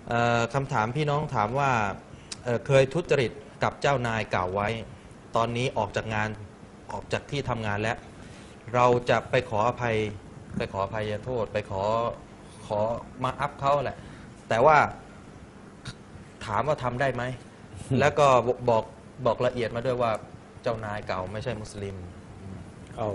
คำถามพี่น้องถามว่าเคยทุจริตกับเจ้านายเก่าไว้ตอนนี้ออกจากงานออกจากที่ทำงานแล้ว เราจะไปขออภัยโทษไปขอมาอัพเขาแหละแต่ว่าถามว่าทำได้ไหม แล้วก็บอกละเอียดมาด้วยว่าเจ้านายเก่าไม่ใช่มุสลิมเอา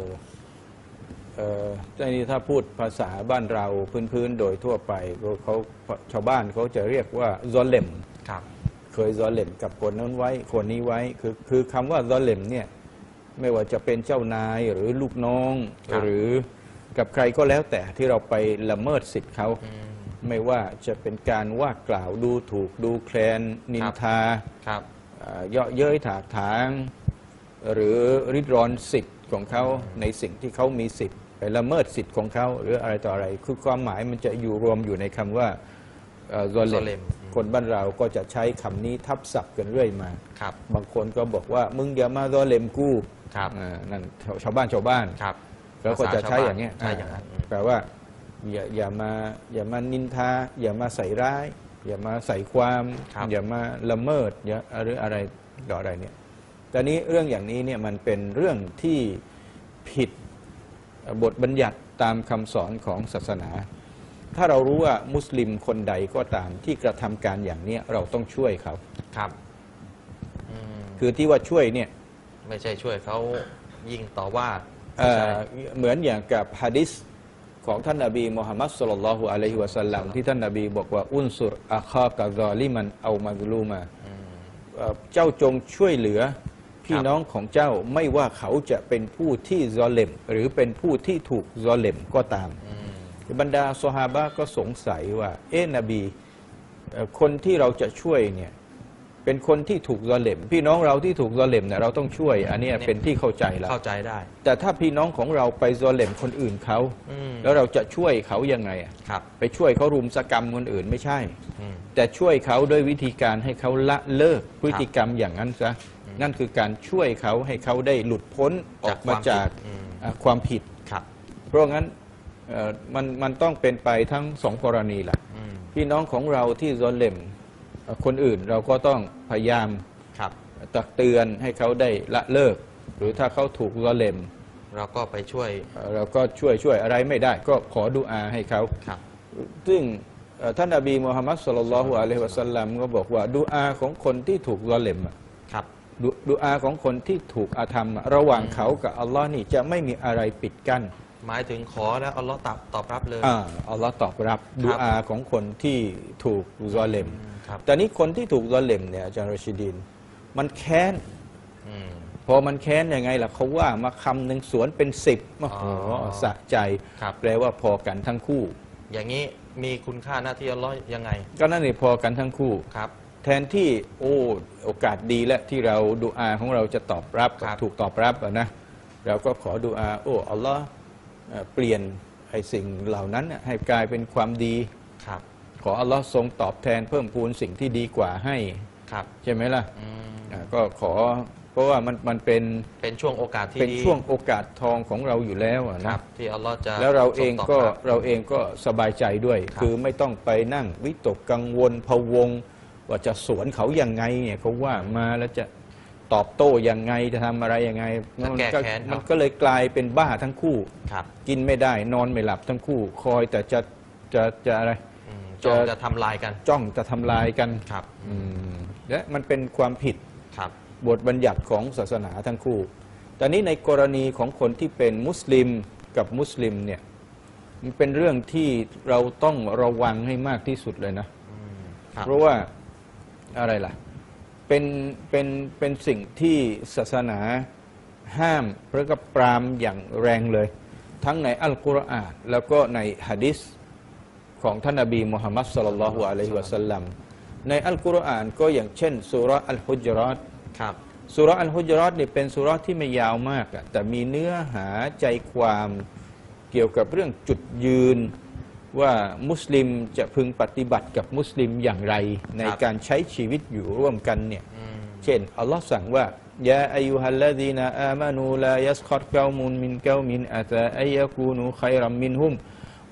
ในนี้ถ้าพูดภาษาบ้านเราพื้นๆโดยทั่วไปเขาชาวบ้านเขาจะเรียกว่าซอเลมครับเคยซอเลมกับคนนั้นไว้คนนี้ไว้คือคำว่าซอเลมเนี่ยไม่ว่าจะเป็นเจ้านายหรือลูกน้องหรือกับใครก็แล้วแต่ที่เราไปละเมิดสิทธิ์เขาไม่ว่าจะเป็นการว่ากล่าวดูถูกดูแคลนนินทาเยาะเย้ยถากถางหรือริดรอนสิทธิ์ของเขาในสิ่งที่เขามีสิทธิ์ไปละเมิดสิทธิ์ของเขาหรืออะไรต่ออะไรคือความหมายมันจะอยู่รวมอยู่ในคำว่าซอเลมคนบ้านเราก็จะใช้คำนี้ทับศัพท์กันเรื่อยมาบางคนก็บอกว่ามึงอย่ามาซอเลมกูนั่นชาวบ้านแล้วก็จะใช้อย่างนี้แปลว่าอย่ามานินทาอย่ามาใส่ร้ายอย่ามาใส่ความอย่ามาละเมิดหรืออะไรต่ออะไรเนี่ยแต่นี้เรื่องอย่างนี้เนี่ยมันเป็นเรื่องที่ผิดบทบัญญัติตามคำสอนของศาสนาถ้าเรารู้ว่ามุสลิมคนใดก็ตามที่กระทำการอย่างนี้เราต้องช่วยเขาครับคือที่ว่าช่วยเนี่ยไม่ใช่ช่วยเขายิงต่อว่าเหมือนอย่างกับฮะดิษของท่านนบีมุฮัมมัดศ็อลลัลลอฮุอะลัยฮิวะซัลลัมที่ท่านนบีบอกว่าอุนซุรอะคากะซอลิมันเอามัซลูมาเจ้าจงช่วยเหลือพี่น้องของเจ้าไม่ว่าเขาจะเป็นผู้ที่ซอเลมหรือเป็นผู้ที่ถูกซอเลมก็ตามบรรดาซอฮาบะก็สงสัยว่านบีคนที่เราจะช่วยเนี่ยเป็นคนที่ถูกซอเลมพี่น้องเราที่ถูกซอเลมเนี่ยเราต้องช่วยอันนี้เป็นที่เข้าใจแล้วเข้าใจได้แต่ถ้าพี่น้องของเราไปซอเลมคนอื่นเขาแล้วเราจะช่วยเขายังไงไปช่วยเขารุมสกรรมคนอื่นไม่ใช่แต่ช่วยเขาด้วยวิธีการให้เขาละเลิกพฤติกรรมอย่างนั้นซะนั่นคือการช่วยเขาให้เขาได้หลุดพ้นออกมาจากความผิดเพราะงั้นมันต้องเป็นไปทั้งสองกรณีแหละพี่น้องของเราที่ซอเลมคนอื่นเราก็ต้องพยายามตักเตือนให้เขาได้ละเลิกหรือถ้าเขาถูกซอเลมเราก็ไปช่วยอะไรไม่ได้ก็ขอดุอาให้เขาซึ่งท่านนบีมุฮัมมัดศ็อลลัลลอฮุอะลัยฮิวะซัลลัมก็บอกว่าดุอาของคนที่ถูกซอเลมดุอาของคนที่ถูกอาธรรมระหว่างเขากับอัลลอฮ์นี่จะไม่มีอะไรปิดกั้นหมายถึงขอแล้วอัลลอฮ์ตอบรับเลยอัลลอฮ์ตอบรับดุอาของคนที่ถูกซอเลมแต่นี้คนที่ถูกซอเลมเนี่ยอาจารย์รชิดีนมันแค้นพอมันแค้นยังไงล่ะเขาว่ามาคำหนึ่งสวนเป็น10โอ้โหสะใจแปลว่าพอกันทั้งคู่อย่างนี้มีคุณค่าหน้าที่อัลลอฮ์ยังไงก็นั่นเองพอกันทั้งคู่แทนที่โอกาสดีและที่เราดุอาของเราจะตอบรับถูกตอบรับนะเราก็ขอดุอาอัลลอฮ์เปลี่ยนไอ้สิ่งเหล่านั้นให้กลายเป็นความดีขออัลลอฮ์ทรงตอบแทนเพิ่มพูนสิ่งที่ดีกว่าให้ใช่ไหมล่ะก็ขอเพราะว่ามันเป็นช่วงโอกาสที่เป็นช่วงโอกาสทองของเราอยู่แล้วนะที่อัลลอฮ์จะแล้วเราเองก็สบายใจด้วยคือไม่ต้องไปนั่งวิตกกังวลพะวงว่าจะสวนเขายังไงเนี่ยเขาว่ามาแล้วจะตอบโต้ยังไงจะทำอะไรยังไงมันก็เลยกลายเป็นบ้าทั้งคู่กินไม่ได้นอนไม่หลับทั้งคู่คอยแต่จะอะไรจะทำลายกันจ้องจะทำลายกันและมันเป็นความผิดบทบัญญัติของศาสนาทั้งคู่แต่นี้ในกรณีของคนที่เป็นมุสลิมกับมุสลิมเนี่ยมันเป็นเรื่องที่เราต้องระวังให้มากที่สุดเลยนะเพราะว่าอะไรล่ะเป็นสิ่งที่ศาสนาห้ามหรือก็ปรามอย่างแรงเลยทั้งในอัลกุรอานแล้วก็ในหะดีษของท่านนบีมุฮัมมัดศ็อลลัลลอฮุอะลัยฮิวะซัลลัมในอัลกุรอานก็อย่างเช่นซูเราะห์อัลฮุจเราะห์ซูเราะห์อัลฮุจเราะห์นี่เป็นซูเราะห์ที่ไม่ยาวมากแต่มีเนื้อหาใจความเกี่ยวกับเรื่องจุดยืนว่ามุสลิมจะพึงปฏิบัติกับมุสลิมอย่างไรในการใช้ชีวิตอยู่ร่วมกันเนี่ยเช่นอัลลอฮ์สั่งว่ายาอายุฮัลลดีนาอามานูลายัสคอตกามุนมินกามินอาตาอัยกูนูขัยรัมมินฮุม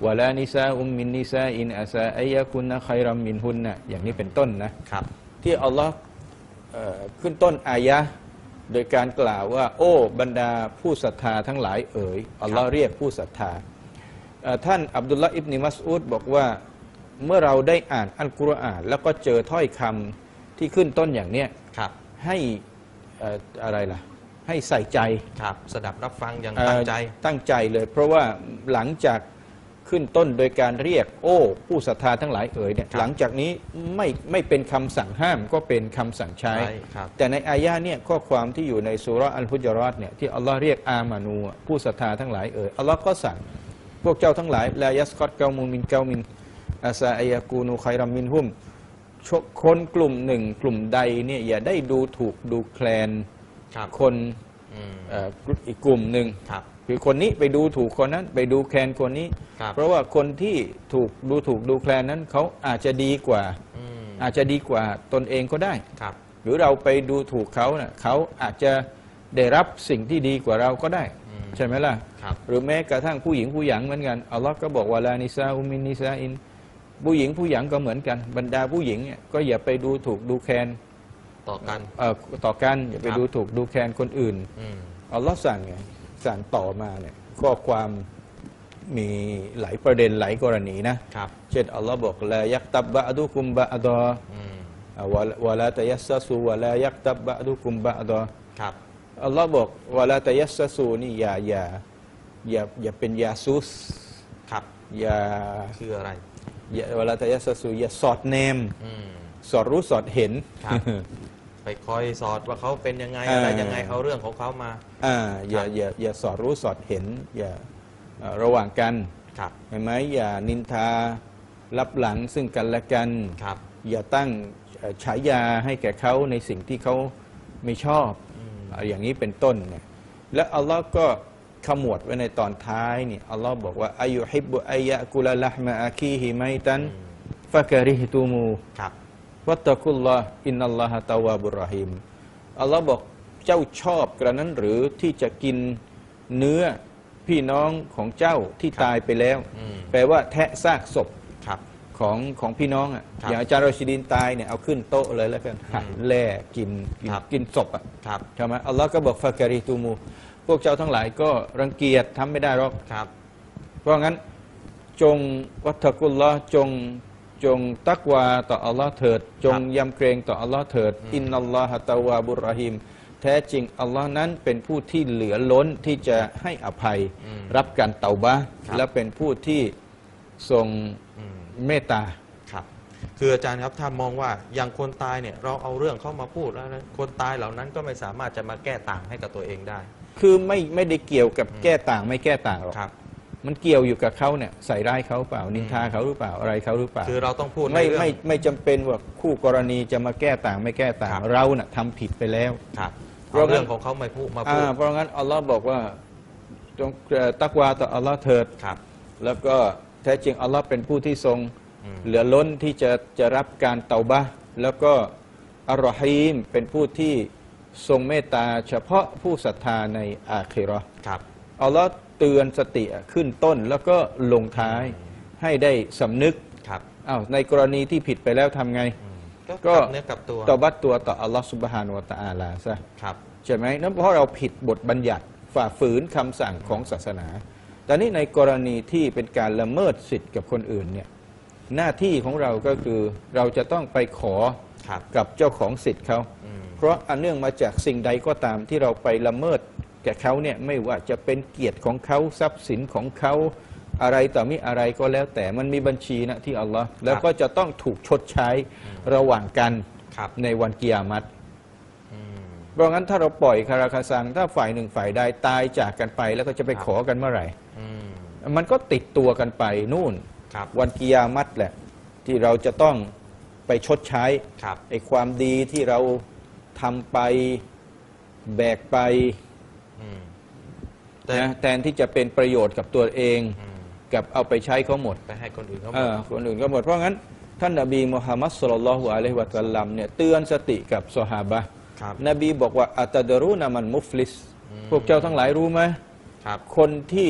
วะลานิซาอุมมินนิซาอินอาซาอัยยะกุนนะคัยรัมมินฮุนนะอย่างนี้เป็นต้นนะครับ ที่อัลลอฮ์ขึ้นต้นอายะห์โดยการกล่าวว่าโอ้บรรดาผู้ศรัทธาทั้งหลายเอ๋ยอัลลอฮ์เรียกผู้ศรัทธาท่านอับดุลลาห์อิบนิมัสอูดบอกว่าเมื่อเราได้อ่านอัลกุรอานแล้วก็เจอถ้อยคำที่ขึ้นต้นอย่างเนี้ยครับให้อะไรล่ะให้ใส่ใจครับสดับรับฟังอย่างเอ่อตั้งใจตั้งใจเลย เพราะว่าหลังจากขึ้นต้นโดยการเรียกโอ้ผู้ศรัทธาทั้งหลายเอ๋ยเนี่ยครับหลังจากนี้ไม่เป็นคำสั่งห้ามก็เป็นคำสั่งใช้ใช่ครับแต่ในอายะห์เนี่ยข้อความที่อยู่ในซูเราะห์อัลฮุจเราะห์เนี่ยที่อัลลอฮ์เรียกอามานูผู้ศรัทธาทั้งหลายเอ๋ยอัลลอฮ์ก็สั่งพวกเจ้าทั้งหลายลายัสกอตเกามุนมินเกามินอาซาอัยยะกูนูคัยรัมมินฮุมคนกลุ่มหนึ่งกลุ่มใดเนี่ยอย่าได้ดูถูกดูแคลนครับคนอืมอีกกลุ่มหนึ่งครับคือคนนี้ไปดูถูกคนนั้นไปดูแคลนคนนี้ครับเพราะว่าคนที่ถูกดูแคลนนั้นเขาอาจจะดีกว่าอืมอาจจะดีกว่าตนเองก็ได้ครับหรือเราไปดูถูกเขาเน่ะเขาอาจจะได้รับสิ่งที่ดีกว่าเราก็ได้อืมใช่ไหมล่ะครับหรือแม้กระทั่งผู้หญิงผู้หญิงเหมือนกันอัลลอฮ์ก็บอกว่าลานิซาอุมินนิซาอินผู้หญิงผู้หญิงก็เหมือนกัน บรรดาผู้หญิงเนี่ยก็อย่าไปดูถูกดูแคลนต่อกันต่อกันอย่าไปครับดูถูกดูแคลนคนอื่นอืมอัลลอฮ์สั่งไงสั่งต่อมาเนี่ยข้อความมีหลายประเด็นหลายกรณีนะครับ เช่นอัลลอฮ์บอกลายักตับบะอดุกุมบะอดออืมวะลาตะยัสซะซูวะลายักตับบะอดุกุมบะอดอครับอัลลอฮ์บอกวะลาตะยัสซะซูนี่อย่าเป็นยาซุสครับอย่าคืออะไรวะลาตะยัสซะซูอย่าสอดแนมอืมสอดรู้สอดเห็นครับ ไปคอยสอดว่าเขาเป็นยังไงอ่าอะไรยังไงเอาเรื่องของเขามาอย่าสอดรู้สอดเห็นอย่าระหว่างกันครับเห็นไหมอย่านินทารับหลังซึ่งกันและกันครับอย่าตั้งฉายาให้แก่เขาในสิ่งที่เขาไม่ชอบอืมอย่างนี้เป็นต้นเนี่ยและอัลลอฮ์ก็ขมวดไว้ในตอนท้ายนี่อัลลอฮ์บอกว่าอายุฮิบุอายะกุลละห์มะอาคีฮิไมตันฟะกะริฮตุมูครับวัตตะกุลลอฮ์อินนัลลอฮะตะวาบุรรอฮิมอัลลอฮ์บอกเจ้าชอบกระนั้นหรือที่จะกินเนื้อพี่น้องของเจ้าที่ครับตายไปแล้วอืมแปลว่าแทะซากศพครับของพี่น้องอ่ะครับอย่างอาจารย์รอชิดินตายเนี่ยเอาขึ้นโต๊ะเลยแล้วกันหั่นแล่กินครับกินศพอ่ะครับใช่ไหมอัลลอฮ์ก็บอกฟะกะริตูมูพวกเจ้าทั้งหลายก็รังเกียจทำไม่ได้หรอกครับเพราะงั้นจงวัตตะกุลลอฮ์จงตักวาต่ออัลลอฮ์เถิด จงยำเกรงต่ออัลลอฮ์เถิด อินนัลลอฮะตะวาบุรรอฮิมแท้จริงอัลลอฮ์นั้นเป็นผู้ที่เหลือล้นที่จะให้อภัยอืมรับการเตาบะห์ครับและเป็นผู้ที่ทรงอืมเมตตาครับ คืออาจารย์ครับถ้ามองว่าอย่างคนตายเนี่ยเราเอาเรื่องเข้ามาพูดแล้วนะคนตายเหล่านั้นก็ไม่สามารถจะมาแก้ต่างให้กับตัวเองได้คือไม่ได้เกี่ยวกับแก้ต่างไม่แก้ต่างหรอกครับมันเกี่ยวอยู่กับเขาเนี่ยใส่ร้ายเขาเปล่านินทาเขาหรือเปล่าอะไรเขาหรือเปล่าคือเราต้องพูดในไม่เรื่องไม่จำเป็นว่าคู่กรณีจะมาแก้ต่างไม่แก้ต่างครับเราน่ะทำผิดไปแล้วครับเพเอาราะงั้นเรื่องของเขามาพูดมาพูดเพราะงั้นอัลลอฮ์บอกว่าจงตักวาต่ออัลลอฮ์เถิดครับแล้วก็แท้จริงอัลลอฮ์เป็นผู้ที่ทรงอืมเหลือล้นที่จะรับการเตาบะห์แล้วก็อัลรอฮีมเป็นผู้ที่ทรงเมตตาเฉพาะผู้ศรัทธาในอาคิเราะห์ครับอัลลอฮ์เตือนสติขึ้นต้นแล้วก็ลงท้ายให้ได้สำนึกครับอ้าวในกรณีที่ผิดไปแล้วทำไงอืมก็ก็กลับเนื้อกลับตัวตอบัตตัวต่ออัลลอฮ์ซุบฮานุวะตะอาลาซะครับใช่ไหมนั่นเพราะเราผิดบทบัญญัติฝ่าฝืนคำสั่งของศาสนา แต่นี่ในกรณีที่เป็นการละเมิดสิทธิ์กับคนอื่นเนี่ยหน้าที่ของเราก็คือเราจะต้องไปขอครับกับเจ้าของสิทธิ์เขาอืมเพราะอันเนื่องมาจากสิ่งใดก็ตามที่เราไปละเมิดแก่เขาเนี่ยไม่ว่าจะเป็นเกียรติของเขาทรัพย์สินของเขาอะไรต่อมิอะไรก็แล้ว แต่มันมีบัญชีนะที่อัลลอฮ์แล้วก็จะต้องถูกชดใช้ระหว่างกันครับในวันกิยามัตอืมเพราะงั้นถ้าเราปล่อยคาราคาซังถ้าฝ่ายหนึ่งฝ่ายใดตายจากกันไปแล้วก็จะไปครับขอกันเมื่อไหร่อืมมันก็ติดตัวกันไปนู่นครับวันกิยามัตแหละ ที่เราจะต้องไปชดใช้ครับไอ้ความดีที่เราทำไปแบกไปอืมแต่นะแทนที่จะเป็นประโยชน์กับตัวเองอืมกับเอาไปใช้เขาหมดไปให้คนอื่นเขาหมเอดอคนอื่นก็หมดเพราะงั้นท่านนบีมุฮัมมัดศ็อลลัลลอฮุอะลัยฮิวะซัลลัมเนี่ยเตือนสติกับซอฮาบะห์ครับนบีบอกว่าอัตดรูนามันมุฟลิสอืมพวกเจ้าทั้งหลายรู้ไหมครับคนที่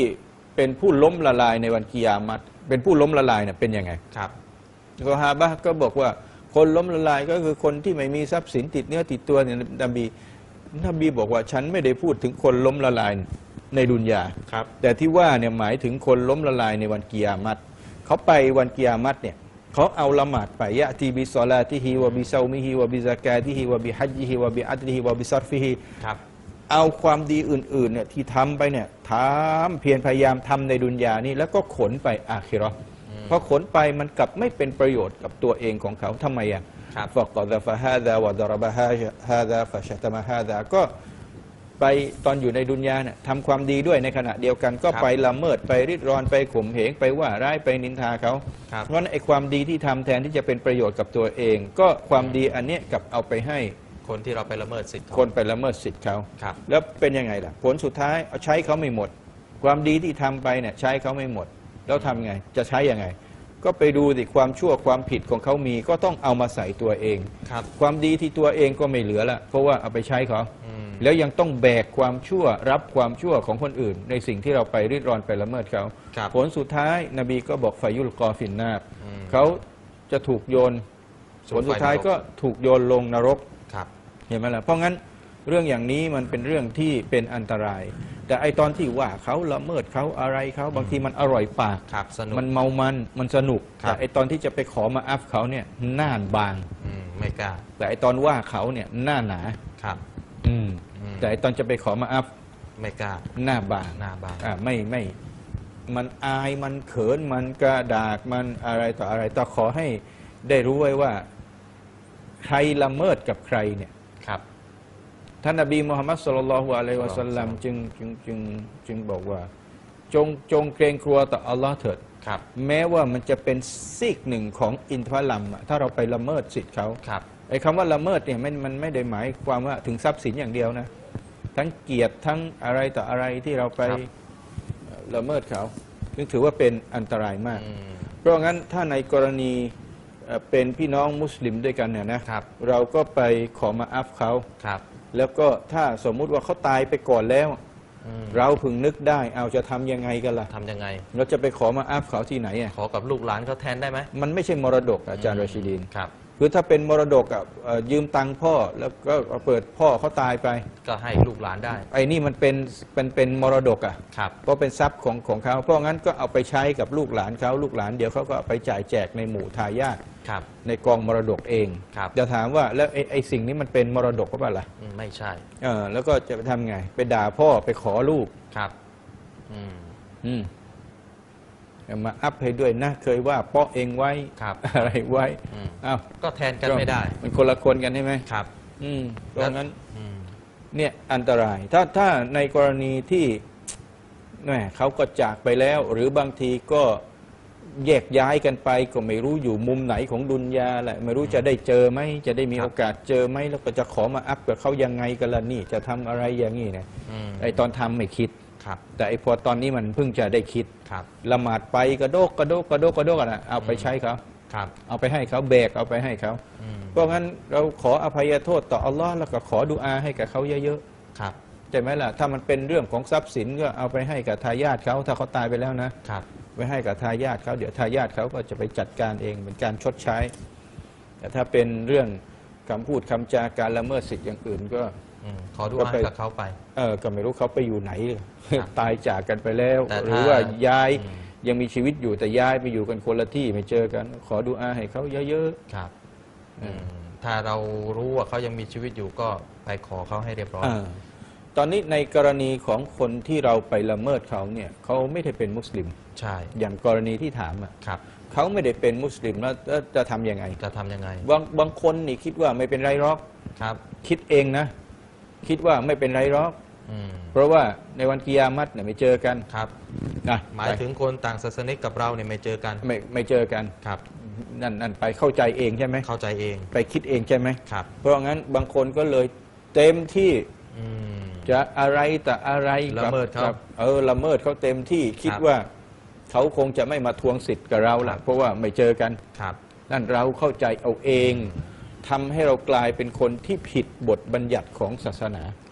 เป็นผู้ล้มละลายในวันกิยามัตเป็นผู้ล้มละลายเนี่ยเป็นยังไงครับซอฮาบะห์ก็บอกว่าคนล้มละลายก็คือคนที่ไม่มีทรัพย์สินติดเนื้อติดตัวเนี่ยนบีบอกว่าฉันไม่ได้พูดถึงคนล้มละลายในดุนยาครับแต่ที่ว่าเนี่ยหมายถึงคนล้มละลายในวันกิยามัตเขาไปวันกิยามัตเนี่ยเขาเอาละหมาดไปยะตีบิศอลาติฮิวะบิซามิฮิวะบิซากาติฮิวะบิฮัจญิฮิวะบิอัดลิฮิวะบิซอรฟิฮิครับเอาความดีอื่นๆเนี่ยที่ทำไปเนี่ยทำเพียรพยายามทำในดุนยานี่แล้วก็ขนไปอาคิเราะห์พอขนไปมันกลับไม่เป็นประโยชน์กับตัวเองของเขาทำไมอ่ะครับฟะกอดะฟะฮาดาวะดะรบะฮาดาฟะชะตะมะฮาดาก็ไปตอนอยู่ในดุนยาเนี่ยทำความดีด้วยในขณะเดียวกันก็ไปละเมิดไปริดรอนไปข่มเหงไปว่าร้ายไปนินทาเขาครับเพราะฉะนั้นไอ้ความดีที่ทำแทนที่จะเป็นประโยชน์กับตัวเอง ก็ความดีอันเนี้ยกลับเอาไปให้คนที่เราไปละเมิดสิทธิ์เขาคนไปละเมิดสิทธิ์เขาครับแล้วเป็นยังไงล่ะ ผลสุดท้ายเอาใช้เขาไม่หมด ความดีที่ทำไปเนี่ยใช้เขาไม่หมด แล้วทำไงจะใช้ยังไง ก็ไปดูสิความชั่วความผิดของเขามีก็ต้องเอามาใส่ตัวเองครับความดีที่ตัวเองก็ไม่เหลือละเพราะว่าเอาไปใช้เขาอืมแล้วยังต้องแบกความชั่วรับความชั่วของคนอื่น ในสิ่งที่เราไปริดรอนไปละเมิดเขาครับผลสุดท้ายนบีก็บอกฟายุลกอฟินนาบอืมเขาจะถูกโยนสู่ผลสุดท้ายไฟนรกก็ถูกโยนลงนรกครับเห็นไหมล่ะ เพราะงั้นเรื่องอย่างนี้มันเป็นเรื่องที่เป็นอันตราย แต่ไอตอนที่ว่าเขาละเมิดเขาอะไรเขาบางทีมันอร่อยปากครับสนุกมันเมามันสนุกครับแต่ไอตอนที่จะไปขอมาอัฟเขาเนี่ยหน้าบางไม่กล้าแต่ไอตอนว่าเขาเนี่ยหน้าหนาครับอืมอืมแต่ไอตอนจะไปขอมาอัฟไม่กล้าหน้าบางหน้าบางไม่มันอายมันเขินมันกระดากมันอะไรต่ออะไรแต่ขอให้ได้รู้ไว้ว่าใครละเมิดกับใครเนี่ยครับท่านนบีมุฮัมมัดศ็อลลัลลอฮุอะลัยฮิวะซัลลัมจึงบอกว่าจงเกรงกลัวต่ออัลลอฮ์เถิดครับแม้ว่ามันจะเป็นซีกหนึ่งของอินทผลัมอะถ้าเราไปละเมิดสิทธิ์เขาครับไอ้คำว่าละเมิดเนี่ยมันไม่ได้หมายความว่าถึงทรัพย์สินอย่างเดียวนะ ทั้งเกียรติทั้งอะไรต่ออะไรที่เราไปละเมิดเขาซึ่งถือว่าเป็นอันตรายมากอืมเพราะงั้นถ้าในกรณีเป็นพี่น้องมุสลิมด้วยกันเนี่ยนะครับ เราก็ไปขอมาอัฟเขาครับแล้วก็ถ้าสมมุติว่าเขาตายไปก่อนแล้วอืมเราพึงนึกได้เอาจะทำยังไงกันล่ะทำยังไงเราจะไปขอมาอัฟเขาที่ไหนอ่ะขอกับลูกหลานเขาแทนได้ไหมมันไม่ใช่มรดกอาจารย์รชิดีนครับคือถ้าเป็นมรดกอะยืมตังค์พ่อแล้วก็เปิดพ่อเขาตายไปก็ให้ลูกหลานได้ไอ้นี่มันเป็นมรดกอ่ะครับเพราะเป็นทรัพย์ของเขาเพราะงั้นก็เอาไปใช้กับลูกหลานเขาลูกหลานเดี๋ยวเขาก็เอาไปจ่ายแจกในหมู่ทายาทครับในกองมรดกเองครับจะถามว่าแล้วไอ้สิ่งนี้มันเป็นมรดกหรือเปล่าล่ะไม่ใช่แล้วก็จะไปทำไง ไปด่าพ่อไปขอลูกครับ อืมอืมเอามาอัพให้ด้วยนะ เคยว่าเปาะเองไว้ครับอะไรไว้อืมอ้าวก็แทนกันไม่ได้มันคนละคนกันใช่ไหมครับเพราะงั้นอืมเนี่ยอันตราย ถ้าในกรณีที่แหมเขาก็จากไปแล้ว หรือบางทีก็แยกย้ายกันไป ก็ไม่รู้อยู่มุมไหนของดุนยาแหละไม่รู้จะได้เจอไหมจะได้มีครับโอกาสเจอไหมแล้วก็จะขอมาอัพกับเขายังไงกันล่ะนี่จะทำอะไรอย่างนี้เนี่ยอืมไอตอนทำไม่คิดครับแต่ไอพอตอนนี้มันเพิ่งจะได้คิดครับละหมาดไปกระโดกนะเอาไปใช้เขาครับเอาไปให้เขาแบกเอาไปให้เขาอืมเพราะงั้นเราขออภัยโทษต่ออัลลอฮ์แล้วก็ขอดุอาให้กับเขาเยอะครับๆใช่ไหมล่ะถ้ามันเป็นเรื่องของทรัพย์สินก็เอาไปให้กับทายาทเขาถ้าเขาตายไปแล้วนะครับ ไปให้กับทายาทเขาเดี๋ยวทายาทเขาก็จะไปจัดการเองเป็นการชดใช้ แต่ถ้าเป็นเรื่องคำพูดคำจาการละเมิดสิทธิ์อย่างอื่นก็อืมขอดูก็อาไปกับเขาไปก็ไม่รู้เขาไปอยู่ไหนครับตายจากกันไปแล้วแต่หรือถ้าว่าย้ายอืมยังมีชีวิตอยู่แต่ย้ายไปอยู่กันคนละที่ไม่เจอกัน ขอดุอาให้เขาเยอะครับอืมถ้าเรารู้ว่าเขายังมีชีวิตอยู่ก็ไปขอเขาให้เรียบร้อยตอนนี้ในกรณีของคนที่เราไปละเมิดเขาเนี่ยเขาไม่ได้เป็นมุสลิมใช่อย่างกรณีที่ถามอ่ะครับเขาไม่ได้เป็นมุสลิมแล้วจะทำยังไงจะทำยังไงบางคนนี่คิดว่าไม่เป็นไรหรอกครับคิดเองนะ คิดว่าไม่เป็นไรหรอกอืมเพราะว่าในวันกิยามัตเนี่ยไม่เจอกันครับนะหมายถึงคนต่างศาสนิกกับเราเนี่ยไม่เจอกันไม่เจอกันครับนั่นไปเข้าใจเองใช่ไหมเข้าใจเองไปคิดเองใช่ไหมครับเพราะงั้นบางคนก็เลยเต็มที่อืมจะอะไรแต่อะไรละเมิดเขากับละเมิดเขาเต็มที่คิดครับว่าเขาคงจะไม่มาทวงสิทธิ์กับเราครัละบเพราะว่าไม่เจอกันครับนั่นเราเข้าใจเอาเองทำให้เรากลายเป็นคนที่ผิดบทบัญญัติของศาสนาครับ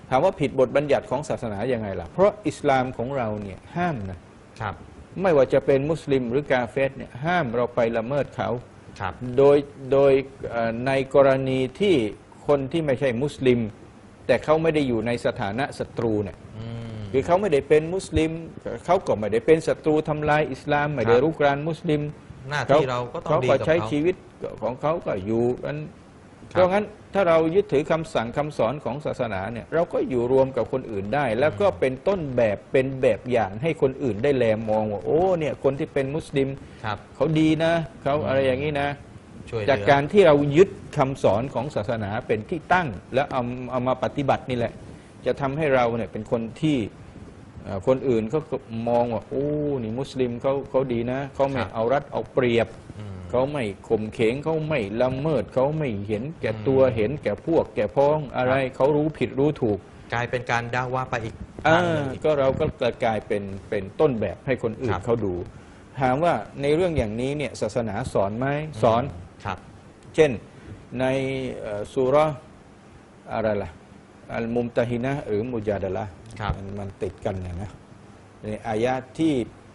ถามว่าผิดบทบัญญัติของศาสนายังไงล่ะเพราะอิสลามของเราเนี่ยห้ามนะครับไม่ว่าจะเป็นมุสลิมหรือกาเฟรเนี่ยห้ามเราไปละเมิดเขาครับโดยในกรณีที่คนที่ไม่ใช่มุสลิม แต่เขาไม่ได้อยู่ในสถานะศัตรูเนี่ยอืมคือเขาไม่ได้เป็นมุสลิมเขาก็ไม่ได้เป็นศัตรูทำลายอิสลามไม่ได้รุกรานมุสลิมหน้าที่เราก็ต้องเขาดีก็กับใช้เขาชีวิตของเขาก็อยู่กันครับเพราะงั้นถ้าเรายึดถือคำสั่งคำสอนของศาสนาเนี่ยเราก็อยู่รวมกับคนอื่นได้ แล้วก็เป็นต้นแบบเป็นแบบอย่างให้คนอื่นได้แลมองว่าโอ้เนี่ยคนที่เป็นมุสลิมครับเขาดีนะเขาอะไรอย่างนี้นะช่วยเหลือจากการที่เรายึดคำสอนของศาสนาเป็นที่ตั้ง แล้วเอามาปฏิบัตินี่แหละ จะทำให้เราเนี่ยเป็นคนที่คนอื่นเขาก็มองว่าโอ้นี่มุสลิมเขาดีนะเขาไม่เอารัดเอาเปรียบอืมเขาไม่ข่มเขงเขาไม่ละเมิดเขาไม่เห็นแก่ตัวอืมเห็นแก่พวกแก่พ้องอะไรครับเขารู้ผิดรู้ถูกกลายเป็นการด่าว่าไปอีกทางหนึ่งอีกก็เราก็กลายเป็นต้นแบบให้คนอื่คน รับเขาดู ถามว่าในเรื่องอย่างนี้เนี่ยศาสนาสอนไหมสอนครับเช่นในซูเราะห์อะไรล่ะอัลมุมตะฮินะห์หรือมุจาดะละห์ครับมันติดกันเนี่ยนะในอายะห์ที่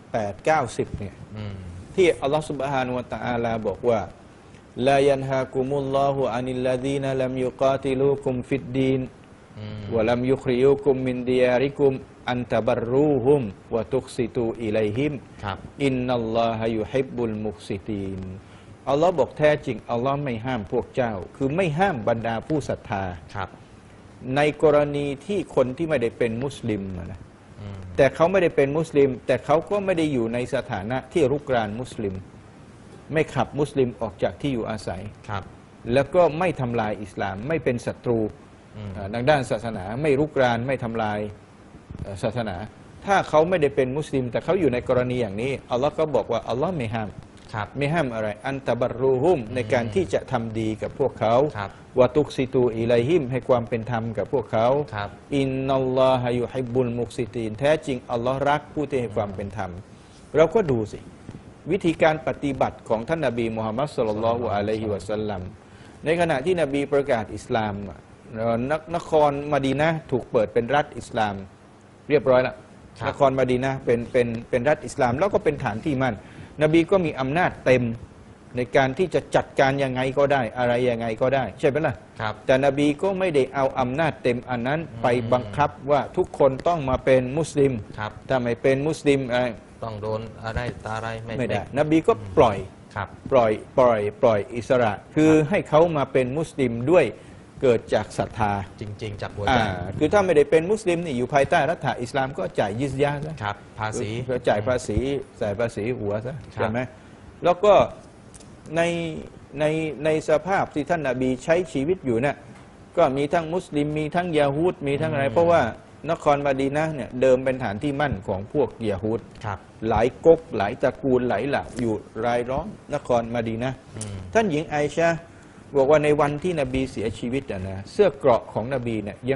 8 9 10เนี่ยอืมที่อัลลอฮฺ سبحانه และ تعالى บอกว่าลายันฮากุมุลลอฮุอานิลลดีนลัมยุกาติลูกุมฟิดดีนอืมวะลัมยุคริยุกุมมินดิยาริกุมอันตะบรรูฮุมวะตุกซิตูอิลัยฮิมครับอินนัลลอฮะยุฮิบบุลมุกซิตีนอัลลอฮ์บอกแท้จริงอัลลอฮ์ไม่ห้ามพวกเจ้า คือไม่ห้ามบรรดาผู้ศรัทธาครับในกรณีที่คนที่ไม่ได้เป็นมุสลิมนะอืมแต่เขาไม่ได้เป็นมุสลิม แต่เขาก็ไม่ได้อยู่ในสถานะที่รุกรานมุสลิม ไม่ขับมุสลิมออกจากที่อยู่อาศัยครับแล้วก็ไม่ทำลายอิสลาม ไม่เป็นศัตรูอืมทางด้านศาสนา ไม่รุกรานไม่ทำลายศาสนา ถ้าเขาไม่ได้เป็นมุสลิม แต่เขาอยู่ในกรณีอย่างนี้อัลลอฮ์ก็บอกว่าอัลลอฮ์ไม่ห้ามครับไม่ห้ามอะไร อันตะบรรูฮุมในการที่จะทำดีกับพวกเขาครับวะตุกซิตูอิไลฮิมให้ความเป็นธรรมกับพวกเขาครับอินนัลลอฮะยุฮิบบุลมุกซิตีนแท้จริงอัลลอฮ์รักผู้ที่ให้ความเป็นธรรม เราก็ดูสิ วิธีการปฏิบัติของท่านนบีมุฮัมมัดศ็อลลัลลอฮุอะลัยฮิวะซัลลัมในขณะที่นบีประกาศอิสลามนครมะดีนะห์ถูกเปิดเป็นรัฐอิสลาม เรียบร้อยแล้วครับนครมะดีนะห์เป็นรัฐอิสลาม แล้วก็เป็นฐานที่มั่นนบีก็มีอำนาจเต็มในการที่จะจัดการยังไงก็ได้อะไรยังไงก็ได้ ใช่ไหมล่ะครับแต่นบีก็ไม่ได้เอาอำนาจเต็มอันนั้นไปบังคับว่าทุกคนต้องมาเป็นมุสลิมครับถ้าไม่เป็นมุสลิมอะไรต้องโดนอะไรตาอะไรไม่ได้ นบีก็ปล่อยครับปล่อยอิสระ คือให้เขามาเป็นมุสลิมด้วยเกิดจากศรัทธาจริง ๆ จากหัวใจคือถ้าไม่ได้เป็นมุสลิมนี่อยู่ภายใต้รัฐอิสลามก็จ่ายยิซยะห์ซะครับ ภาษีก็จ่ายภาษีใส่ภาษีหัวซะครับใช่ไหมแล้วก็ในในสภาพที่ท่านนบีใช้ชีวิตอยู่เนี่ยก็มีทั้งมุสลิมมีทั้งยาฮูดมีทั้งอะไร เพราะว่านครมะดีนะห์เนี่ยเดิมเป็นฐานที่มั่นของพวกยาฮูดครับหลายก๊กหลายตระกูลหลายเหล่าอยู่รายล้อมนครมะดีนะห์อืมท่านหญิงไอชะห์บอกว่าในวันที่นบีเสียชีวิตนะเสื้อเกราะของนบีเนี่ยยัง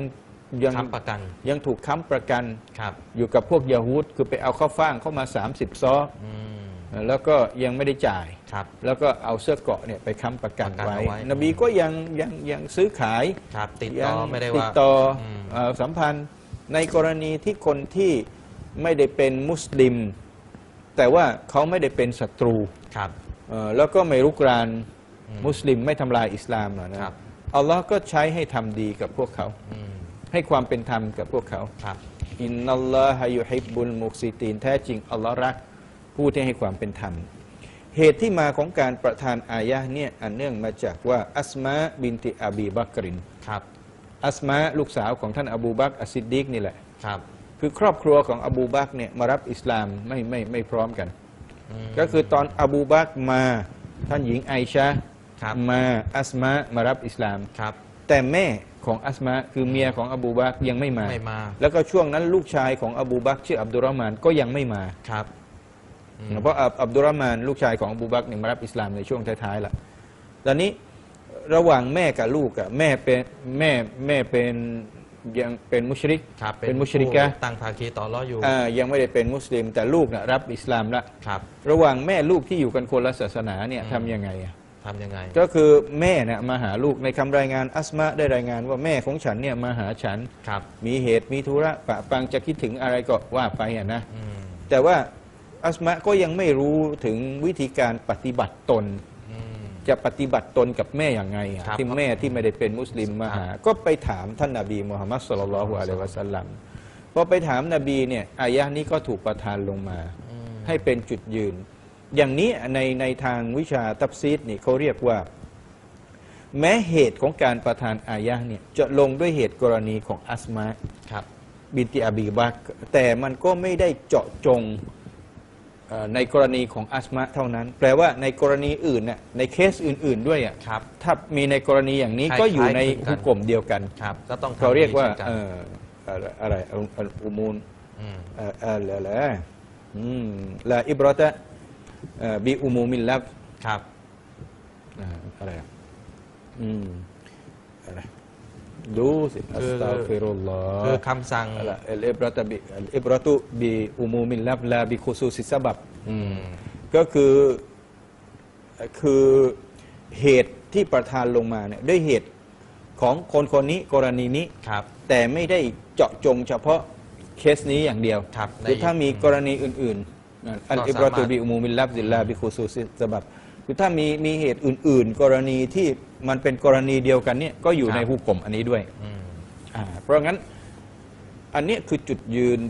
ค้ำประกันยังถูกค้ำประกันครับอยู่กับพวกยาฮูดคือไปเอาข้าวฟ่างเข้ามา 30 ซออืมแล้วก็ยังไม่ได้จ่ายครับแล้วก็เอาเสื้อเกราะเนี่ยไปค้ำประกันประกันไว้เอาไว้นบีก็ยังซื้อขายครับ ติดยัต่อไม่ได้ติว่าดต่อมสัมพันธ์ในกรณีที่คนที่ไม่ได้เป็นมุสลิม แต่ว่าเขาไม่ได้เป็นศัตรูครับแล้วก็ไม่รุกรานอืมมุสลิมไม่ทำลายอิสลามหรอกนะครับ อัลลอฮ์ก็ใช้ให้ทำดีกับพวกเขาอืมให้ความเป็นธรรมกับพวกเขาครับอินนัลลอฮะยุฮิบบุลมุกซิตีนแท้จริงอัลลอฮ์รักผู้ที่ให้ความเป็นธรรม เหตุที่มาของการประทานอายะห์เนี่ยอันเนื่องมาจากว่าอัสมาบินติอบีบักรินครับอัสมาลูกสาวของท่านอบูบักรอัสซิดดีกนี่แหละครับคือครอบครัวของอบูบักรเนี่ยมารับอิสลามไม่พร้อมกันมก็คือตอนอบูบักรมาท่านหญิงไอชะห์ครับมาอัสมามารับอิสลามครับแต่แม่ของอัสมาคือเมียของอบูบักรยังไม่มาไม่มาแล้วก็ช่วงนั้นลูกชายของอบูบักรชื่ออับดุลรอห์มานก็ยังไม่มาครับอืมเพราะอับดุลรอห์มานลูกชายของอบูบักรเนี่ยมารับอิสลามในช่วงท้ายๆละตอนนี้ระหว่างแม่กับลูกอะแม่เป็นยังเป็นมุชริกครับเป็นมุชริกะห์ผู้ตั้งภาคีต่อรออยู่ยังไม่ได้เป็นมุสลิม แต่ลูกนะรับอิสลามละครับระหว่างแม่ลูกที่อยู่กันคนละศาสนาเนี่ยอืมทำยังไงอะทำยังไงก็คือแม่เนี่ยมาหาลูกในคำรายงานอัสมาได้รายงานว่าแม่ของฉันเนี่ยมาหาฉันครับมีเหตุมีธุระปะปังจะคิดถึงอะไรก็ว่าไปอ่ะนะอืมแต่ว่าอัสมาก็ยังไม่รู้ถึงวิธีการปฏิบัติตนอืมจะปฏิบัติตนกับแม่อย่างไงอ่ะครับที่แม่ที่ไม่ได้เป็นมุสลิมมาหา ก็ไปถามท่านนบีมุฮัมมัดศ็อลลัลลอฮุอะลัยฮิวะซัลลัมพอไปถามนบีเนี่ยอายะห์นี้ก็ถูกประทานลงมาอืมให้เป็นจุดยืน อย่างนี้ในทางวิชาตัฟซีรนี่เขาเรียกว่า แม้เหตุของการประทานอายะห์เนี่ยจะลงด้วยเหตุกรณีของอัสมาครับบินติอาบีบักรแต่มันก็ไม่ได้เจาะจงในกรณีของอัสมาเท่านั้น แปลว่าในกรณีอื่นน่ะในเคสอื่น ๆด้วยอ่ะครับถ้ามีในกรณีอย่างนี้คล้ายๆก็อยู่ในคลึงกันหุกกลมเดียวกันครับก็ต้องทำเขาเรียกว่าช่นนอะไรอุมูลอืมลาอิบรอตะบิอุมูมิลลับครับอะไรอะไรดูสิอัสตัฆฟิรุลลอฮ์คือคำสั่งอัลอิบรอตุบิอุมูมิลลับลาบิคุซูซิซะบับอืมก็คือเหตุที่ประทานลงมาเนี่ยด้วยเหตุของคนนี้กรณีนี้ครับแต่ไม่ได้เจาะจงเฉพาะเคสนี้อย่างเดียวครับหรือถ้ามีกรณีอื่นๆอัลอิบรอตุบิอุมูมิลลับซิลลาบิคุซูซิซะบับคือถ้ามีเหตุอื่น ๆ กรณีที่มันเป็นกรณีเดียวกันเนี่ยก็อยู่ในหุกกลมอันนี้ด้วยอืมเพราะงั้นอันนี้คือจุดยืน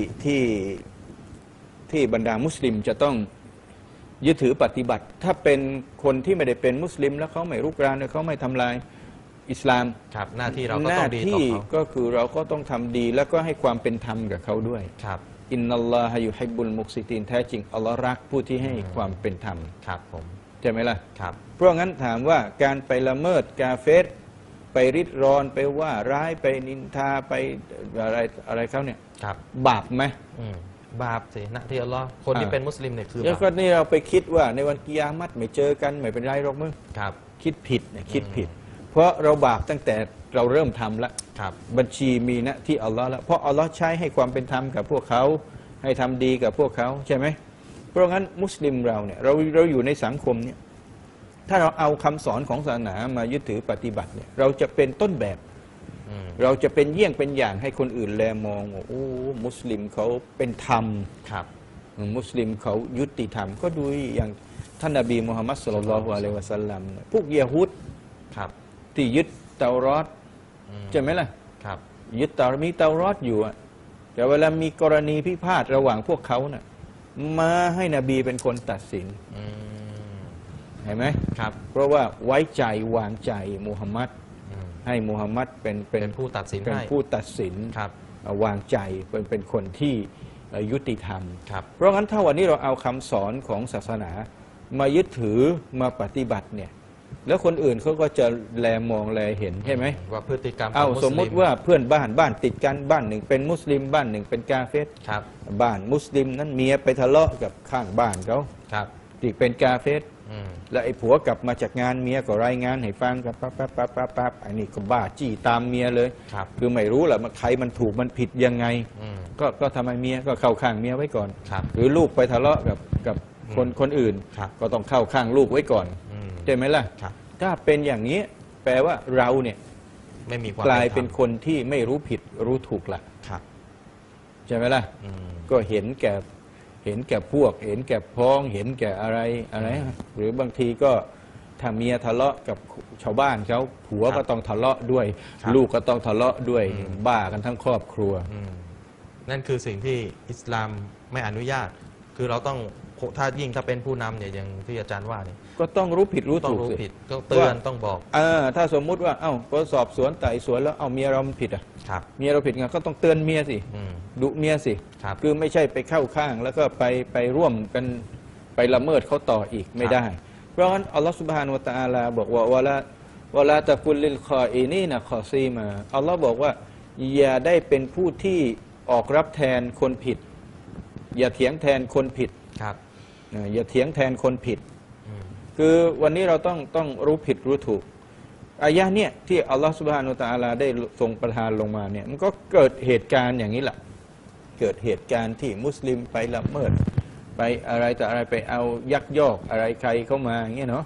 ที่บรรดามุสลิมจะต้องยึดถือปฏิบัติ ถ้าเป็นคนที่ไม่ได้เป็นมุสลิมแล้วเขาไม่รุกรานเขาไม่ทำลายอิสลามครับ หน้าที่เราก็หต้อน้างดีต่อที่เขาก็คือเราก็ต้องทำดีแล้วก็ให้ความเป็นธรรมกับเขาด้วยครับอินนัลลอฮะยุฮิบบุลมุกซิตีนแท้จริงอัลลอฮ์รักผู้ที่ให้ความเป็นธรรมครับผมใช่ไหมล่ะครับเพราะงั้นถามว่าการไปละเมิดกาเฟสไปริดรอนไปว่าร้ายไปนินทาไปอะไรเขาเนี่ยครับบาปไหมอืมบาปสินะที่อัลลอฮ์คนที่เป็นมุสลิมเนี่ยคือแล้วบาก็ปนี่เราไปคิดว่าในวันกิยามัตไม่เจอกันไม่เป็นไรหรอกมึงครับคิดผิดเนี่ยคิดผิด เพราะเราบาปตั้งแต่เราเริ่มทำละครับบัญชีมีนะที่อัลลอฮ์แล้วเพราะอัลลอฮ์ใช้ให้ความเป็นธรรมกับพวกเขาให้ทำดีกับพวกเขาใช่ไหมเพราะงั้นมุสลิมเราเนี่ยเราอยู่ในสังคมเนี่ยถ้าเราเอาคำสอนของศาสนามายึดถือปฏิบัติเนี่ยเราจะเป็นต้นแบบอืมเราจะเป็นเยี่ยงเป็นอย่างให้คนอื่นแลมองว่าโอ้มุสลิมเขาเป็นธรรมครับมุสลิมเขายุติธรรม ก็ดูอย่างท่านนบีมุฮัมมัดศ็อลลัลลอฮุอะลัยฮิวะซัลลัมเนี่ยพวกยะฮูดครับที่ยึดเตารอดอืมใช่ไหมล่ะครับยึดมีเตารอดอยู่อะแต่เวลามีกรณีพิพาทระหว่างพวกเขาน่ะมาให้นบีเป็นคนตัดสินอืมเห็นไหมครับเพราะว่าไว้ใจวางใจมุฮัมมัดอืมให้มุฮัมมัดเป็นเป็นผู้ตัดสินเป็นให้ผู้ตัดสินครับวางใจเป็นคนที่ยุติธรรมครับเพราะงั้นถ้าวันนี้เราเอาคำสอนของศาสนา มายึดถือมาปฏิบัติเนี่ยแล้วคนอื่นเขาก็จะแลมองแลเห็นใช่ไหมว่าพฤติกรรมขเอาองสมมุติว่าเพื่อนบ้านติดกันบ้านหนึ่งเป็นมุสลิมบ้านหนึ่งเป็นกาเฟรครับบ้านมุสลิมนั้นเมียไปทะเลาะกับข้างบ้านเขาครับที่เป็นกาเฟรอืมแล้วไอ้ผัวกลับมาจากงานเมียก็รายงานให้ฟังกับปั๊บอันนี้ก็บ้าจี้ตามเมียเลยครับคือไม่รู้แหละมันใครมันถูกมันผิดยังไงอืมก็ทำไมเมียก็เข้าข้างเมียไว้ก่อนครับหรือลูกไปทะเลาะกับคนอื่นครับก็ต้องเข้าข้างลูกไว้ก่อนอืมใช่ไหมล่ะครับถ้าเป็นอย่างนี้แปลว่าเราเนี่ยไม่มีความกลายธรรมเป็นคนที่ไม่รู้ผิดรู้ถูกละครับใช่ไหมล่ะอืมก็เห็นแก่พวก เห็นแก่พ้อง เห็นแก่อะไร หรือบางทีก็ถ้าเมียทะเลาะกับชาวบ้านเขาผัวก็ต้องทะเลาะด้วย ลูกก็ต้องทะเลาะด้วยบ้ากันทั้งครอบครัวอืมนั่นคือสิ่งที่อิสลามไม่อนุญาต คือเราต้องถ้ายิ่งถ้าเป็นผู้นำเนี่ยอย่างที่อาจารย์ว่าเนี่ยก็ต้องรู้ผิดรู้ต้องถูกรู้สิผิดต้องเตือนว่าต้องบอกถ้าสมมุติว่าก็สอบสวนไต่สวนแล้วเมียเรามันผิดอ่ะครับเมียเราผิดไงก็ต้องเตือนเมียสิอืมดุเมียสิครับคือไม่ใช่ไปเข้าข้างแล้วก็ไปร่วมกันไปละเมิดเขาต่ออีกไม่ได้ เพราะฉะนั้นอัลลอฮฺซุบฮานุวะตะอาลาบอกว่าวะลาตะกุลลิลคออีนีนะคอซีมาอัลลอฮ์บอกว่าอย่าได้เป็นผู้ที่ออกรับแทนคนผิด อย่าเถียงแทนคนผิดครับอย่าเถียงแทนคนผิดอืมคือวันนี้เราต้องรู้ผิดรู้ถูกอายะห์เนี่ยที่อัลลอฮฺซุบฮานุวะตะอาลาได้ทรงประทานลงมาเนี่ยมันก็เกิดเหตุการณ์อย่างนี้แหละเกิดเหตุการณ์ที่มุสลิมไปละเมิดไปอะไรแต่อะไรไปเอายักยอกอะไรใครเข้ามาอย่างเงี้ยเนาะ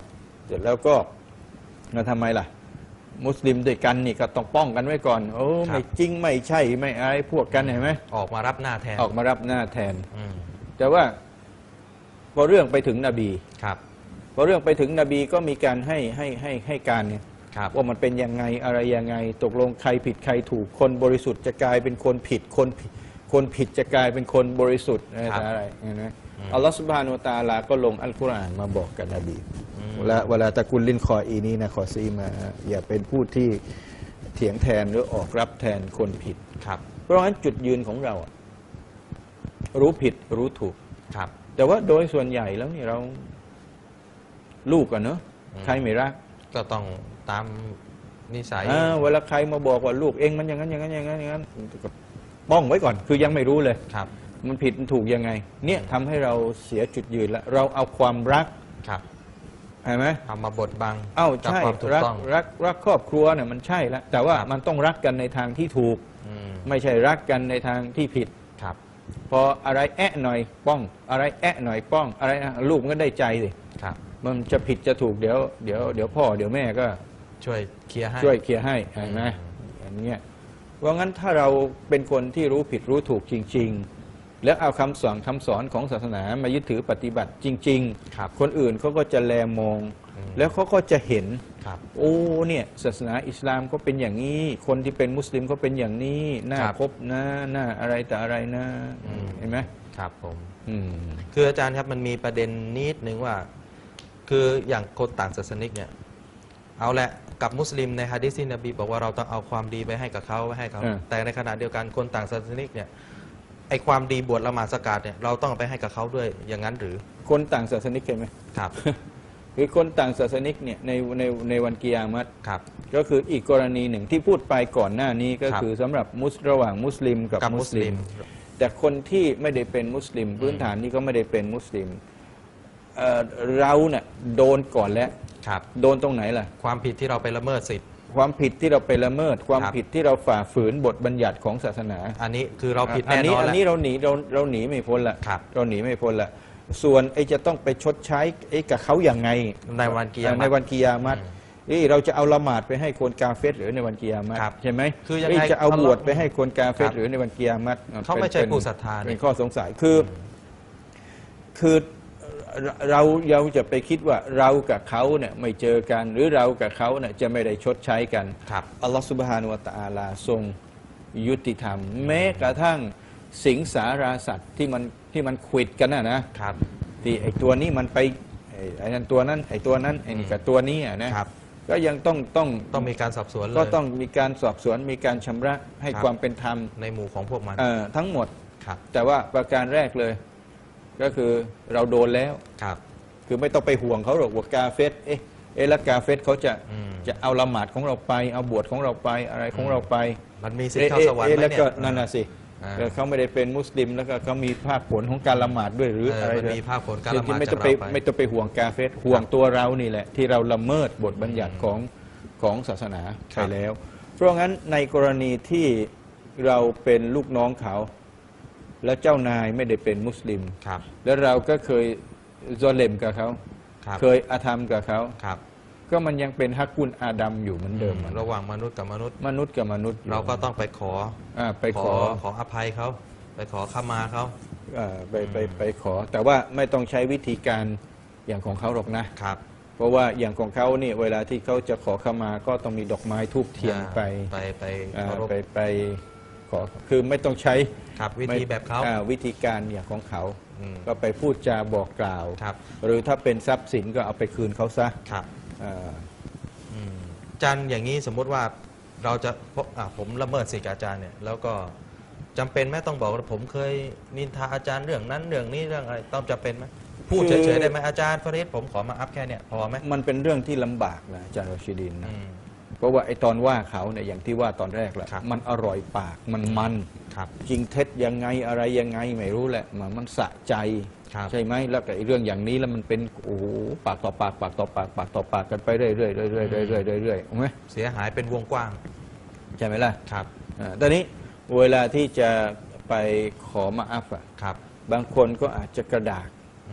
เสร็จแล้วก็ทำไมล่ะ มุสลิมด้วยกันนี่ก็ต้องป้องกันไว้ก่อนโอ้ไม่จริงไม่ใช่ไม่อะไรพวกกันเห็นไหมออกมารับหน้าแทนออกมารับหน้าแทนอืมแต่ว่าพอเรื่องไปถึงนบีครับพอเรื่องไปถึงนบีก็มีการให้การไงครับว่ามันเป็นยังไงอะไรยังไงตกลงใครผิดใครถูกคนบริสุทธิ์จะกลายเป็นคนผิดคนผิดจะกลายเป็นคนบริสุทธิ์อะไรอย่างนี้อัลลอฮฺซุบฮานุวะตะอาลาก็ลงอัลกุรอานมาบอกกับนบีเวลาตะกุลลินคออีนี้นะขอซีมาอย่าเป็นผู้ที่เถียงแทนหรือออกรับแทนคนผิดครับเพราะฉะนั้นจุดยืนของเราอะรู้ผิดรู้ถูกครับแต่ว่าโดยส่วนใหญ่แล้วนี่เราลูกอะเนอะใครไม่รักก็ต้องตามนิสัยเวลาใครมาบอกว่าลูกเองมันอย่างนั้นอย่างนั้นอย่างนั้นอย่างนั้นก็ป้องไว้ก่อนคือยังไม่รู้เลยครับมันผิดมันถูกยังไง เนี่ยทำให้เราเสียจุดยืนแล้วเราเอาความรักครับเห็นไหมเอามาบดบังใช่จากความถูกรักต้องรักครอบครัวเนี่ยมันใช่แล้วแต่ว่าครับมันต้องรักกันในทางที่ถูกอืมไม่ใช่รักกันในทางที่ผิดครับพออะไรแอะหน่อยป้อง อะไรแอะหน่อยป้องอะไรลูกมันก็ได้ใจสิครับมันจะผิดจะถูกเดี๋ยวพ่อเดี๋ยวแม่ก็ช่วยเคลียร์ให้ช่วยเคลียร์ให้เห็นไหมอย่างเงี้ยเพราะงั้นถ้าเราเป็นคนที่รู้ผิดรู้ถูกจริง ๆ แล้วเอาคำสอนของศาสนามายึดถือปฏิบัติจริงครับๆ คนอื่นเขาก็จะแลมอง แล้วเขาก็จะเห็นครับโอ้เนี่ยศาสนาอิสลามก็เป็นอย่างนี้ คนที่เป็นมุสลิมก็เป็นอย่างนี้น่าครับคบนะน่าอะไรแต่อะไรนะ เห็นไหมครับผมอืมคืออาจารย์ครับมันมีประเด็นนิดนึงว่า คืออย่างคนต่างศาสนิกเนี่ย เอาแหละกับมุสลิมในฮะดีษที่นบีบอกว่าเราต้องเอาความดีไปให้กับเขาไปให้เขา แต่ในขณะเดียวกันคนต่างศาสนิกเนี่ยไอความดีบวชละหมาดสกาดเนี่ยเราต้องเอาไปให้กับเขาด้วยอย่างนั้นหรือคนต่างศาสนิกเห็นไหมครับคือคนต่างศาสนิกเนี่ยในวันกิยามัตครับก็คืออีกกรณีหนึ่งที่พูดไปก่อนหน้านี้ก็ครับคือสำหรับระหว่างมุสลิมกับกับมุมุสสลิลิมมแต่คนที่ไม่ได้เป็นมุสลิมพื้นฐานนี้ก็ไม่ได้เป็นมุสลิมเราเนี่ยโดนก่อนแล้วครับโดนตรงไหนล่ะความผิดที่เราไปละเมิดสิทธิ์ความผิดที่เราไปละเมิด ความครับผิดที่เราฝ่าฝืนบทบัญญัติของศาสนาอันนี้คือเราผิดแน่นอนอัแล้วนี้เราหนีไม่พ้นละครับเราหนีไม่พ้นละส่วนไอ้จะต้องไปชดใช้ไอ้กับเขาอย่างไงในวันกิยามะฮ์ในวันกิยามัตเราจะเอาละหมาดไปให้คนกาเฟรหรือในวันกิยามัตครับใช่ไหมคือยังไงจะเอาบวชไปให้คนกาเฟรครับหรือในวันกิยามัตเขาไม่ใช่ผู้ศรัทธาเนี่ยเป็นข้อสงสัยคือเราจะไปคิดว่าเรากับเขาเนี่ยไม่เจอกัน หรือเรากับเขาเนี่ยจะไม่ได้ชดใช้กันครับอัลลอฮฺซุบฮานุวะตะอาลาทรงยุติธรรม แม้กระทั่งสิงสาราสัตว์ที่มันขวิดกันนะครับ ที่ไอตัวนี้มันไปไอ้นั่นตัวนั้นไอตัวนั้นไอนี่กับตัวนี้นะครับ ก็ยังต้องต้องมีการสอบสวนเลยก็ต้องมีการสอบสวนมีการชำระให้ครับความเป็นธรรมในหมู่ของพวกมันทั้งหมดครับแต่ว่าประการแรกเลย ก็คือเราโดนแล้วครับคือไม่ต้องไปห่วงเขาหรอกว่ากาเฟสแล้วกาเฟสเขาจะอืมจะเอาละหมาดของเราไป เอาบวชของเราไปอะไรของเราไปมันมีสิทธิ์เข้าสวรรค์ไหมแล้วเนี่ก็ยนั่นน่ะสิอ่าเขาไม่ได้เป็นมุสลิมแล้วก็เขามีภาคผลของการละหมาดด้วยหรืออะไรมันมีภาคผลการละหมาดไม่จาต้องกไปเราไปไม่ต้องไปห่วงกาเฟสห่วงตัวเรานี่แหละ ที่เราละเมิดบทบัญญัติของศาสนาครัไปบแล้ว เพราะงั้นในกรณีที่เราเป็นลูกน้องเขา แล้วเจ้านายไม่ได้เป็นมุสลิมครับแล้วเราก็เคยซอเลมกับเขาครับเคยอาธรรมกับเขาครับก็มันยังเป็นฮักกุลอาดัมอยู่เหมือนเดิมระหว่างมนุษย์กับมนุษย์มนุษย์กับมนุษย์อยู่เราก็ต้องไปขอไปขอขออภัยเขาไปขอขมาเขาไปขอ แต่ว่าไม่ต้องใช้วิธีการอย่างของเขาหรอกนะครับเพราะว่าอย่างของเขาเนี่ยเวลาที่เขาจะขอขมาก็ต้องมีดอกไม้ทูบเทียนไปไปอ่าเคารพไปขอคือไม่ต้องใช้ครับวิธีแบบเขาวิธีการอย่างของเขาอืมก็ไปพูดจาบอกกล่าวครับหรือถ้าเป็นทรัพย์สินก็เอาไปคืนเขาซะครับอ่าอาจารย์อย่างนี้สมมุติว่าเราจะผมละเมิดสิทธิอาจารย์เนี่ยแล้วก็จำเป็นไหมต้องบอกว่าผมเคยนินทาอาจารย์เรื่องนั้นเรื่องนี้เรื่องอะไรต้องจำเป็นไหมพูดเฉยๆได้ไหมอาจารย์ฟาริดผมขอมาอัพแค่เนี่ยพอไหมมันเป็นเรื่องที่ลำบากนะอาจารย์รชิดินนะอืมเพราะว่าไอตอนว่าเขาเนี่ยอย่างที่ว่าตอนแรกแหละครับมันอร่อยปากมันครับจริงเท็จยังไงอะไรยังไงไม่รู้แหละมันสะใจครับใช่ไหมแล้วก็ไอ้เรื่องอย่างนี้แล้วมันเป็นโอ้โหปากต่อปากปากต่อปากปากต่อปากกันไปเรื่อยๆเรื่อยๆเรื่อยๆเรื่อยๆถูกไหมเสียหายเป็นวงกว้างใช่ไหมล่ะครับตอนนี้เวลาที่จะไปขอมาอัฟอะครับบางคนก็อาจจะกระดากอืม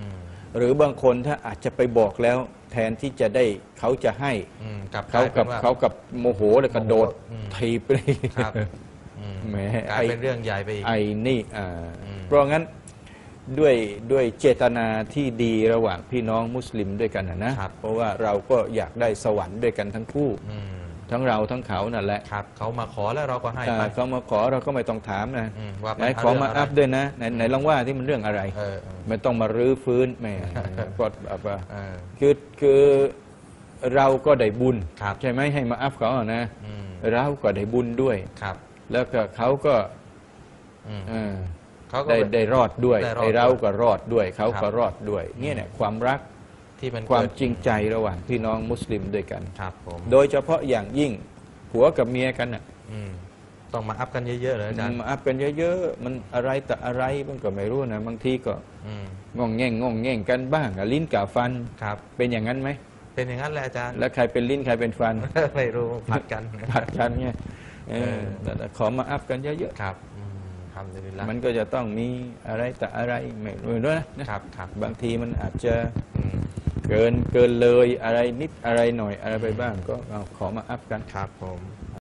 หรือบางคนถ้าอาจจะไปบอกแล้ว แทนที่จะได้เขาจะให้กลับกเขาลายเป็กับนว่าเขากับโมโหแล้วกระโดดอืมถีบเลยครับอืมแหมกลายเป็นเรื่องใหญ่ไปอีกไอ้นี่อืมเพราะงั้นด้วยเจตนาที่ดีระหว่างพี่น้องมุสลิมด้วยกันนะเพราะว่าเราก็อยากได้สวรรค์ด้วยกันทั้งคู่อืมทั้งเราทั้งเขานั่นแหละครับเขามาขอแล้วเราก็ให้ไปเขามาขอเราก็ไม่ต้องถามนะว่าไหนปัญหาขอมาเรื่องอะไรอัพด้วยนะไหนลองว่าที่มันเรื่องอะไรเออเออไม่ต้องมารื้อฟื้นแหม่ ก็แบบว่าเออคือเราก็ได้บุญครับใช่ไหมให้มาอัพเขาอะนะอืมเราก็ได้บุญด้วยครับแล้วก็เขาก็อืมเออเขาก็ได้รอดด้วยได้รอดไอ้เราก็รอดด้วยเขาครัก็บรอดด้วยเนี่ยความรักที่มันความเกิดจริงใจระหว่างพี่น้องมุสลิมด้วยกันครับผมโดยเฉพาะอย่างยิ่งผัวกับเมียกันน่ะอืมต้องมาอัพกันเยอะๆเลยอาจารย์มาอัพกันเยอะๆมันอะไรแต่อะไรมันก็ไม่รู้นะบางทีก็อืมงองแง่งกันบ้างอะลิ้นกับฟันครับเป็นอย่างนั้นไหมเป็นอย่างนั้นแหละอาจารย์แล้วใครเป็นลิ้นใครเป็นฟันไม่รู้ผัดกันผัดกันเนี่ยเออเออแต่ขอมาอัพกันเยอะครับทำเลยละๆมันก็จะต้องมีอะไรแต่อะไรไม่รู้นะครับครับบางทีมันอาจจะอืมเกินเลยอะไรนิดอะไรหน่อยอะไรไปบ้างก็เอาขอมาอัพกันครับผม